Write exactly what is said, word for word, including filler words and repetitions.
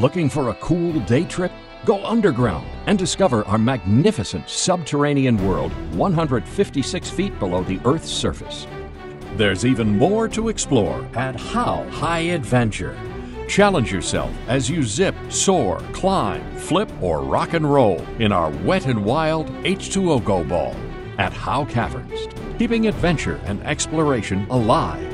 Looking for a cool day trip? Go underground and discover our magnificent subterranean world one hundred fifty-six feet below the Earth's surface. There's even more to explore at How High Adventure. Challenge yourself as you zip, soar, climb, flip, or rock and roll in our wet and wild H two O Go Ball at Howe Caverns, keeping adventure and exploration alive